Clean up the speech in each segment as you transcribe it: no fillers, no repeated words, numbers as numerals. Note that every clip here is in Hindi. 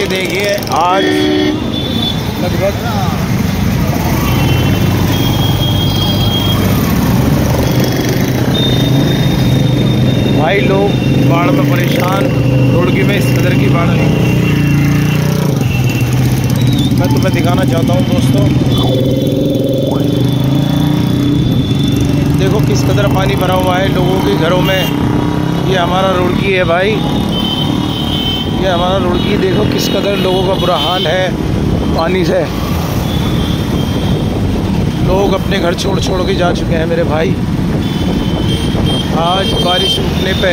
देखिए आज लगभग भाई लोग बाढ़ में परेशान। रुड़की में इस कदर की बाढ़ नहीं। मैं तुम्हें दिखाना चाहता हूँ दोस्तों, देखो किस कदर पानी भरा हुआ है लोगों के घरों में। ये हमारा रुड़की है भाई, ये हमारा रुड़की। देखो किस कदर लोगों का बुरा हाल है पानी से। लोग अपने घर छोड़ छोड़ के जा चुके हैं मेरे भाई। आज बारिश रुकने पे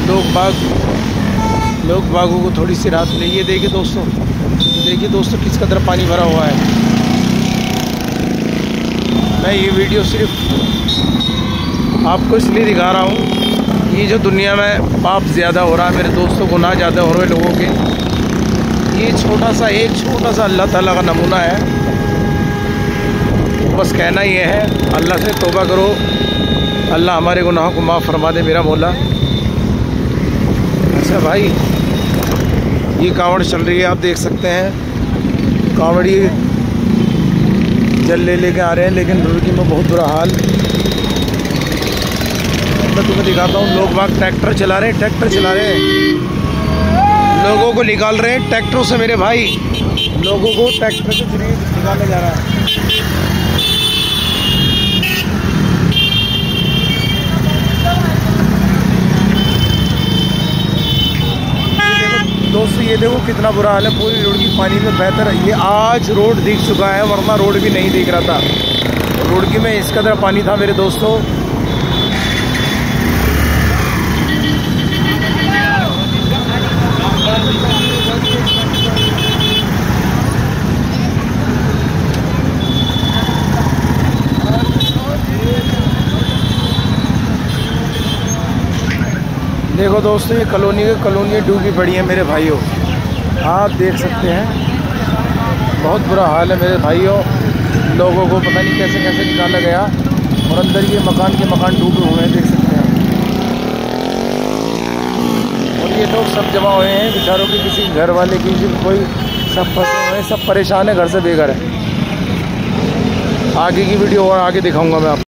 लोग बागों को थोड़ी सी राहत मिली। ये देखिए दोस्तों किस कदर पानी भरा हुआ है। मैं ये वीडियो सिर्फ आपको इसलिए दिखा रहा हूँ, ये जो दुनिया में पाप ज़्यादा हो रहा है मेरे दोस्तों, गुनाह ज़्यादा हो रहे लोगों के, ये एक छोटा सा अल्लाह ताला का नमूना है। बस कहना ये है, अल्लाह से तौबा करो, अल्लाह हमारे गुनाहों को माफ़ फरमा दे मेरा मौला। अच्छा भाई, ये कांवड़ चल रही है, आप देख सकते हैं कांवड़ी जल लेके आ रहे हैं, लेकिन रुड़की में बहुत बुरा हाल। मैं तुम्हें दिखाता हूँ, लोग बाग ट्रैक्टर चला रहे हैं, लोगों को निकाल रहे हैं ट्रैक्टरों से मेरे भाई। लोगों को ट्रैक्टर से निकाला जा रहा है। दोस्तों ये देखो कितना बुरा हाल है, पूरी रुड़की पानी में बेहतर है। ये आज रोड दिख चुका है, वरना रोड भी नहीं दिख रहा था। रुड़की में इस कदर पानी था मेरे दोस्तों। देखो दोस्तों, ये कॉलोनी डूबी पड़ी है मेरे भाइयों, आप देख सकते हैं। बहुत बुरा हाल है मेरे भाइयों। लोगों को पता नहीं कैसे निकाला गया, और अंदर ये मकान डूबे हुए हैं, देख सकते हैं। और ये लोग सब जमा हुए हैं बेचारों के, किसी घर वाले की कोई, सब फंसे हुए हैं, सब परेशान है, घर से बेघर है। आगे की वीडियो और आगे दिखाऊंगा मैं आपको।